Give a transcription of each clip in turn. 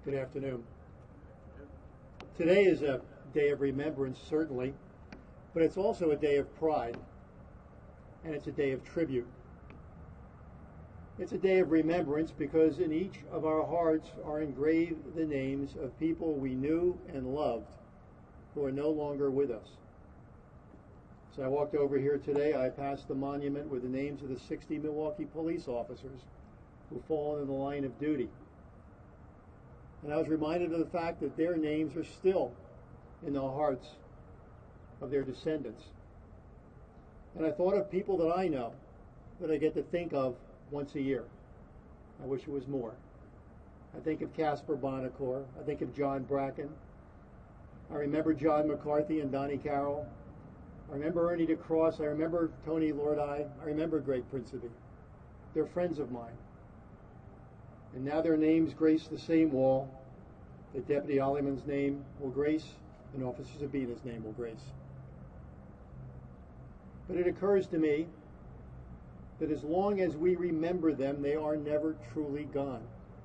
Good afternoon. Today is a day of remembrance, certainly, but it's also a day of pride, and it's a day of tribute. It's a day of remembrance because in each of our hearts are engraved the names of people we knew and loved who are no longer with us. As I walked over here today, I passed the monument with the names of the 60 Milwaukee police officers who've fallen in the line of duty. And I was reminded of the fact that their names are still in the hearts of their descendants. And I thought of people that I know that I get to think of once a year. I wish it was more. I think of Casper Bonacore. I think of John Bracken. I remember John McCarthy and Donnie Carroll. I remember Ernie DeCross. I remember Tony Lordi. I remember Greg Principe. They're friends of mine. And now their names grace the same wall that Deputy Olliman's name will grace and Officer Sabina's name will grace. But it occurs to me that as long as we remember them, they are never truly gone.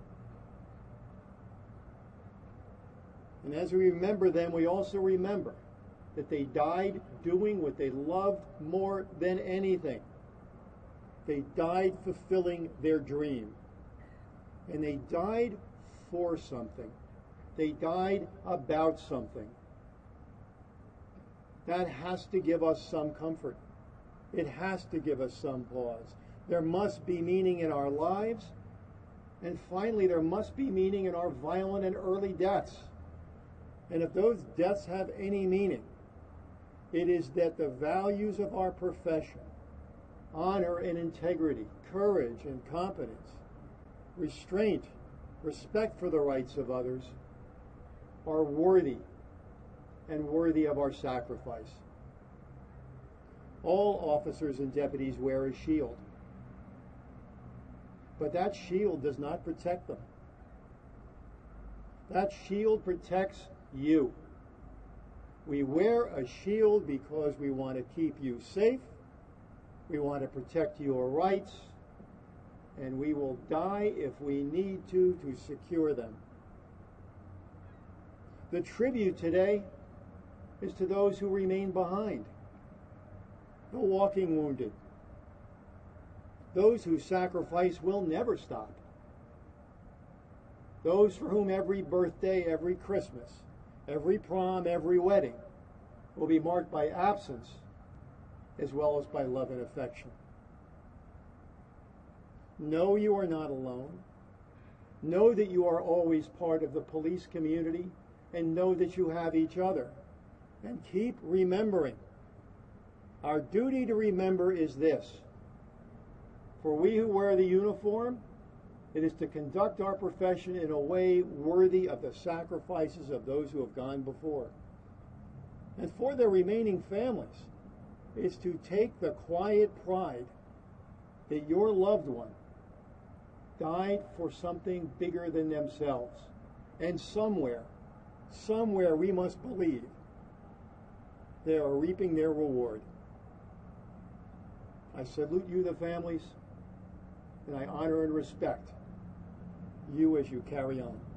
And as we remember them, we also remember that they died doing what they loved more than anything. They died fulfilling their dream. And they died for something. They died about something. That has to give us some comfort. It has to give us some pause. There must be meaning in our lives. And finally, there must be meaning in our violent and early deaths. And if those deaths have any meaning, it is that the values of our profession, honor and integrity, courage and competence, restraint, respect for the rights of others, are worthy and worthy of our sacrifice. All officers and deputies wear a shield, but that shield does not protect them. That shield protects you. We wear a shield because we want to keep you safe, we want to protect your rights, and we will die if we need to secure them. The tribute today is to those who remain behind, the walking wounded, those whose sacrifice will never stop, those for whom every birthday, every Christmas, every prom, every wedding will be marked by absence as well as by love and affection. Know you are not alone. Know that you are always part of the police community, and know that you have each other. And keep remembering. Our duty to remember is this. For we who wear the uniform, it is to conduct our profession in a way worthy of the sacrifices of those who have gone before. And for their remaining families, it's to take the quiet pride that your loved one died for something bigger than themselves. And somewhere we must believe they are reaping their reward. I salute you, the families, and I honor and respect you as you carry on.